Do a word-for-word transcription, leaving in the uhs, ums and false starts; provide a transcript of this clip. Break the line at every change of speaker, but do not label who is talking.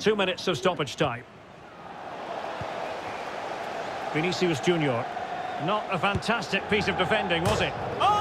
Two minutes of stoppage time. Vinicius Junior. Not a fantastic piece of defending, was it? Oh!